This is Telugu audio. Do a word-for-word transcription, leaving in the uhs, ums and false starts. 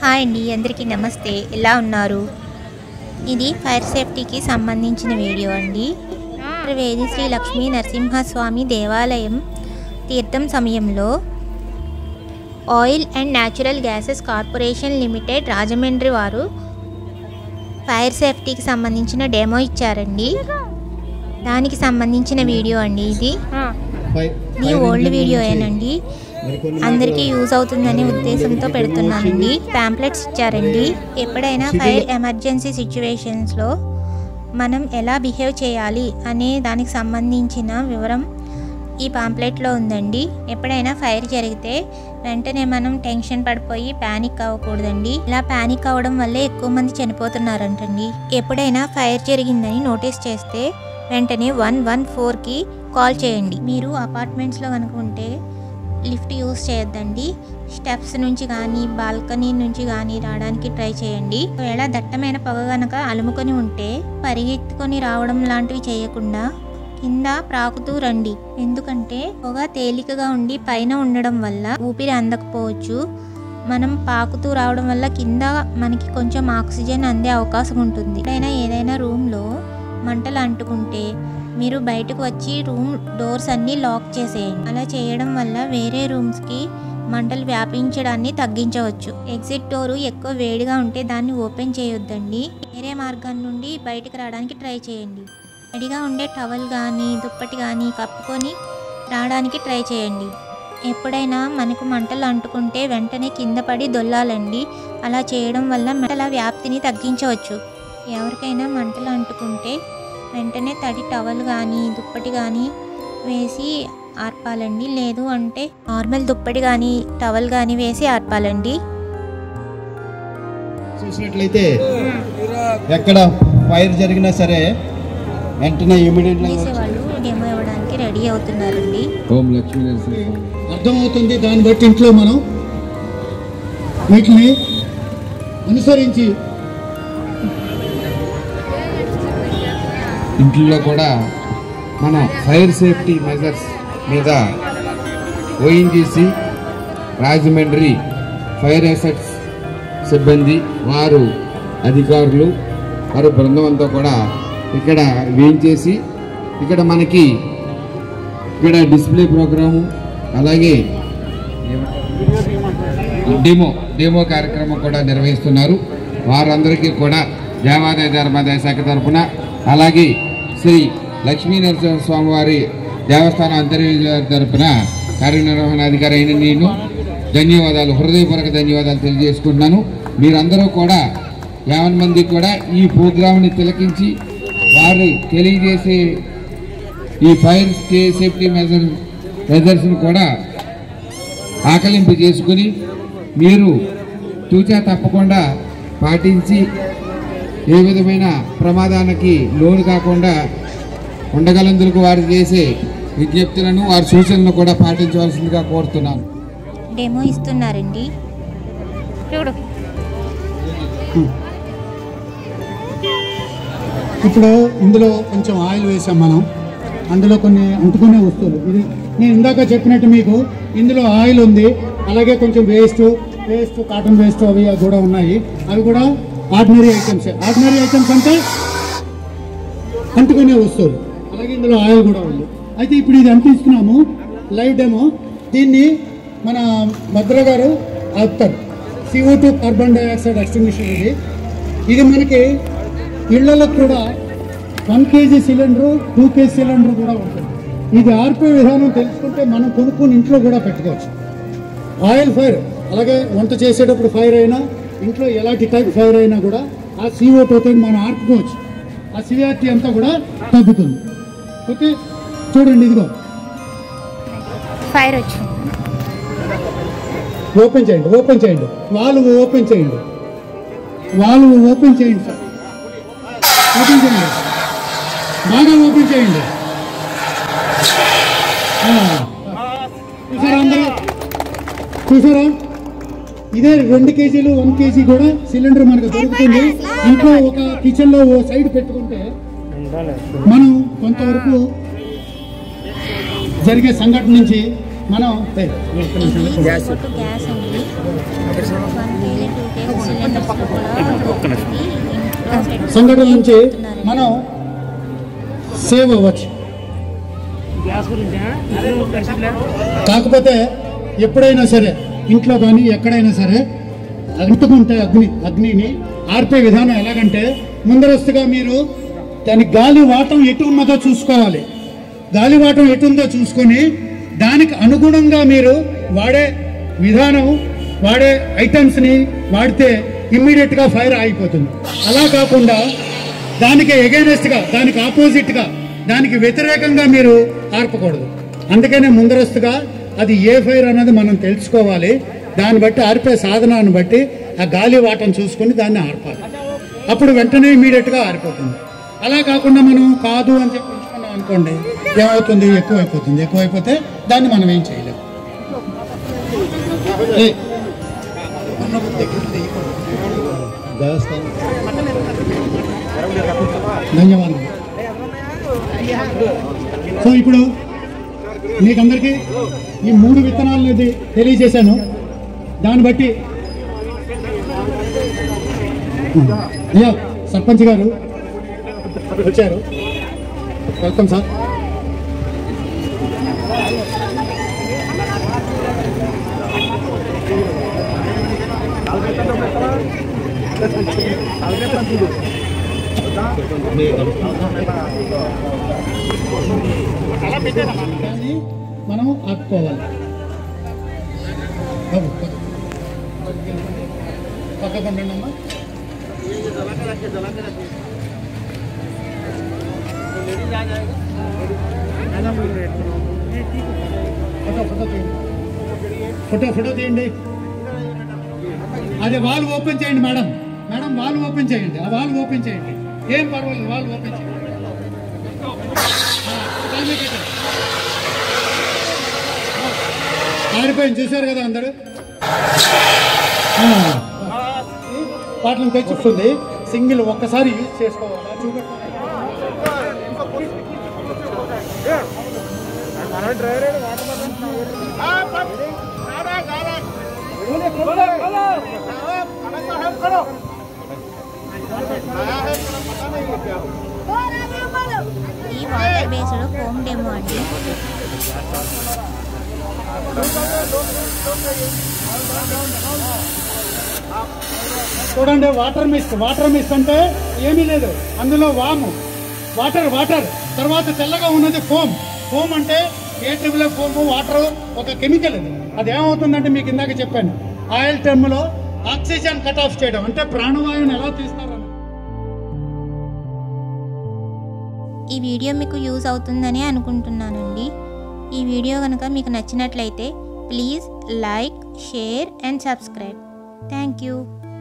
హాయ్ అండి, అందరికీ నమస్తే. ఎలా ఉన్నారు? ఇది ఫైర్ సేఫ్టీకి సంబంధించిన వీడియో అండి. వేది శ్రీ లక్ష్మీ నరసింహస్వామి దేవాలయం తీర్థం సమయంలో oil and natural gases corporation limited Rajahmundry వారు ఫైర్ సేఫ్టీకి సంబంధించిన డెమో ఇచ్చారండి. దానికి సంబంధించిన వీడియో అండి ఇది. ఈ ఓల్డ్ వీడియోయేనండి, అందరికీ యూజ్ అవుతుందనే ఉద్దేశంతో పెడుతున్నానండి. ప్యాంప్లెట్స్ ఇచ్చారండి. ఎప్పుడైనా ఫైర్ ఎమర్జెన్సీ సిచ్యువేషన్స్లో మనం ఎలా బిహేవ్ చేయాలి అనే దానికి సంబంధించిన వివరం ఈ పాంప్లెట్లో ఉందండి. ఎప్పుడైనా ఫైర్ జరిగితే వెంటనే మనం టెన్షన్ పడిపోయి ప్యానిక్ అవ్వకూడదండి. ఇలా ప్యానిక్ అవ్వడం వల్లే ఎక్కువ మంది చనిపోతున్నారంటండి. ఎప్పుడైనా ఫైర్ జరిగిందని నోటీస్ చేస్తే వెంటనే వన్ వన్ ఫోర్కి కాల్ చేయండి. మీరు అపార్ట్మెంట్స్లో కనుక ఉంటే లిఫ్ట్ యూజ్ చేయొద్దండి. స్టెప్స్ నుంచి కానీ బాల్కనీ నుంచి కానీ రావడానికి ట్రై చేయండి. ఒకవేళ దట్టమైన పొగ కనుక అలుముకొని ఉంటే పరిగెత్తుకొని రావడం లాంటివి చేయకుండా కింద ప్రాకుతూ రండి. ఎందుకంటే పొగ తేలికగా ఉండి పైన ఉండడం వల్ల ఊపిరి అందకపోవచ్చు. మనం పాకుతూ రావడం వల్ల కింద మనకి కొంచెం ఆక్సిజన్ అందే అవకాశం ఉంటుంది. ఎప్పుడైనా ఏదైనా రూమ్లో మంటలు అంటుకుంటే మీరు బయటకు వచ్చి రూమ్ డోర్స్ అన్నీ లాక్ చేసేయండి. అలా చేయడం వల్ల వేరే రూమ్స్కి మంటలు వ్యాపించడాన్ని తగ్గించవచ్చు. ఎగ్జిట్ డోరు ఎక్కువ వేడిగా ఉంటే దాన్ని ఓపెన్ చేయొద్దండి. వేరే మార్గం నుండి బయటకు రావడానికి ట్రై చేయండి. వేడిగా ఉండే టవల్ కానీ దుప్పటి కానీ కప్పుకొని రావడానికి ట్రై చేయండి. ఎప్పుడైనా మనకు మంటలు అంటుకుంటే వెంటనే కింద పడి దొల్లాలండి. అలా చేయడం వల్ల మంటల వ్యాప్తిని తగ్గించవచ్చు. ఎవరికైనా మంటలు అంటుకుంటే వెంటనే తడి టవల్ కానీ దుప్పటి కానీ వేసి ఆర్పాలండి. లేదు అంటే నార్మల్ దుప్పటి కానీ టవల్ కానీ వేసి ఆర్పాలండి. చూసినట్లయితే ఎక్కడ ఫైర్ జరిగినా సరే వెంటనే ఇమీడియట్గా వాళ్ళు డెమో ఇవ్వడానికి రెడీ అవుతున్నారండి. అర్థమవుతుంది. దాన్ని బట్టి ఇంట్లో మనం వీటిని అనుసరించి ఇంట్లో కూడా మనం ఫైర్ సేఫ్టీ మెజర్స్ మీద ఓఎన్జీసీ రాజమండ్రి ఫైర్ అసెట్స్ సిబ్బంది వారు అధికారులు వారు బృందం అంతా కూడా ఇక్కడ వేయించేసి ఇక్కడ మనకి ఇక్కడ డిస్ప్లే ప్రోగ్రాము అలాగే డెమో డెమో కార్యక్రమం కూడా నిర్వహిస్తున్నారు. వారందరికీ కూడా దేవాదాయ ధర్మాదాయ శాఖ తరఫున అలాగే శ్రీ లక్ష్మీ నరసింహస్వామి వారి దేవస్థానం అంతర్య తరఫున కార్యనిర్వహణాధికారి అయిన నేను ధన్యవాదాలు, హృదయపూర్వక ధన్యవాదాలు తెలియజేసుకుంటున్నాను. మీరందరూ కూడా యావన్ మంది కూడా ఈ ప్రోగ్రాంని తిలకించి వారు తెలియజేసే ఈ ఫైర్ సేఫ్టీ మెజర్ మెజర్స్ను కూడా ఆకలింపు చేసుకుని మీరు తూచా తప్పకుండా పాటించి ఏ విధమైన ప్రమాదానికి లోను కాకుండా ఉండగలందుకు వారు చేసే విజ్ఞప్తులను వారి సూచనలను కూడా పాటించవలసిందిగా కోరుతున్నాను. డెమో ఇస్తున్నారండి. చూడు ఇప్పుడు ఇందులో కొంచెం ఆయిల్ వేసాం మనం. అందులో కొన్ని అంటుకునే వస్తువులు, ఇది నేను ఇందాక చెప్పినట్టు మీకు ఇందులో ఆయిల్ ఉంది. అలాగే కొంచెం వేస్ట్ వేస్ట్ కాటన్ వేస్ట్ అవి కూడా ఉన్నాయి. అవి కూడా ఆర్డినరీ ఐటమ్స్. ఆర్డినరీ ఐటమ్స్ అంటే అంటుకునే వస్తువులు. అలాగే ఇందులో ఆయిల్ కూడా ఉంది. అయితే ఇప్పుడు ఇది అంటిస్తున్నాము లైవ్ డెమో. దీన్ని మన భద్ర గారు ఆపుతారు. CO two carbon dioxide extinguisher. ఇది ఇది మనకి ఇళ్లలో కూడా one KG cylinder two KG cylinder కూడా ఉంటుంది. ఇది ఆర్పే విధానం తెలుసుకుంటే మనం కొనుక్కొని ఇంట్లో కూడా పెట్టుకోవచ్చు. ఆయిల్ ఫైర్ అలాగే వంట చేసేటప్పుడు ఫైర్ అయినా ఇంట్లో ఎలాంటి టైప్ ఫైర్ అయినా కూడా ఆ సిఓ టూతో మనం ఆర్పుకోవచ్చు. ఆ సివిఆర్టీ అంతా కూడా తగ్గుతుంది. ఓకే, చూడండి ఇదిగో ఫైర్ వచ్చింది. ఓపెన్ చేయండి, ఓపెన్ చేయండి, వాల్వ్ ఓపెన్ చేయండి, వాల్వ్ ఓపెన్ చేయండి సార్. ఓపెన్ చేయండి, బాగా ఓపెన్ చేయండి. చూసారా అందరూ, చూసారా? ఇదే రెండు కేజీలు వన్ కేజీ కూడా సిలిండర్ మనకు దొరుకుతుంది. ఇంట్లో ఒక కిచెన్లో ఓ సైడ్ పెట్టుకుంటే మనం కొంతవరకు జరిగే సంఘటన నుంచి మనం గ్యాస్ అండి. టూ కేజీ సిలిండర్స్లో కూడా ఇది ఇంట్లో పెట్టి సంఘటన నుంచి చేస్తున్నారండి. మనం సేవ్ అవ్వచ్చు. కాకపోతే ఎప్పుడైనా సరే ఇంట్లో కానీ ఎక్కడైనా సరే అంటుకుంటే అగ్ని అగ్నిని ఆర్పే విధానం ఎలాగంటే ముందరస్తుగా మీరు దాని గాలి వాటం ఎటు ఉన్నదో చూసుకోవాలి. గాలి వాటం ఎటు ఉందో చూసుకొని దానికి అనుగుణంగా మీరు వాడే విధానం వాడే ఐటమ్స్ని వాడితే ఇమ్మీడియట్గా ఫైర్ ఆగిపోతుంది. అలా కాకుండా దానికి ఎగైనెస్ట్గా దానికి ఆపోజిట్గా దానికి వ్యతిరేకంగా మీరు ఆర్పకూడదు. అందుకనే ముందరస్తుగా అది ఏ ఫైర్ అన్నది మనం తెలుసుకోవాలి. దాన్ని బట్టి ఆర్పే సాధనాన్ని బట్టి ఆ గాలి వాటం చూసుకొని దాన్ని ఆర్పాలి. అప్పుడు వెంటనే ఇమీడియట్గా ఆరిపోతుంది. అలా కాకుండా మనం కాదు అని చెప్పి ఉంచుకున్నాం అనుకోండి, ఏమవుతుంది, ఎక్కువైపోతుంది. ఎక్కువైపోతే దాన్ని మనం ఏం చేయలేము. ధన్యవాదాలు. సో ఇప్పుడు మీకందరికీ ఈ మూడు విత్తనాలు ఇది తెలియజేశాను. దాన్ని బట్టి అయ్యా సర్పంచ్ గారు వచ్చారు. Welcome sir. దాన్ని మనం ఆపుకోవాలి. పక్కకు ఉండండి అమ్మా. ఫోటో ఫోటో తీయండి. ఫోటో ఫోటో తీయండి. అదే వాల్ ఓపెన్ చేయండి మేడం. మేడం వాల్ ఓపెన్ చేయండి. ఆ వాల్ ఓపెన్ చేయండి. ఏం పర్వాలేదు, వాల్ ఓపెన్ చేయండి. ఆరిపోయింది, చూశారు కదా అందరూ. వాటిని తెచ్చిస్తుంది. సింగిల్ ఒక్కసారి యూజ్ చేసుకోవాలా చూపెట్టు. ఈ వాటర్ బేస్డ్ హోమ్ డెమో అండి. చూడండి, వాటర్ మిస్ట్. వాటర్ మిస్ట్ అంటే ఏమీ లేదు, అందులో వాము వాటర్ వాటర్ తర్వాత తెల్లగా ఉన్నది ఫోమ్. ఫోమ్ అంటే ఏ ట్రిబుల్ ఫోమ్ వాటర్ ఒక కెమికల్. అది అది ఏమవుతుందంటే మీకు ఇందాక చెప్పాను, ఆయిల్ టర్మ్లో ఆక్సిజన్ కట్ ఆఫ్ చేయడం అంటే ప్రాణవాయువుని ఎలా తీస్తారని. ఈ వీడియో మీకు యూజ్ అవుతుందని అనుకుంటున్నానండి. ఈ వీడియో కనుక మీకు నచ్చినట్లయితే please like, share and subscribe. Thank you.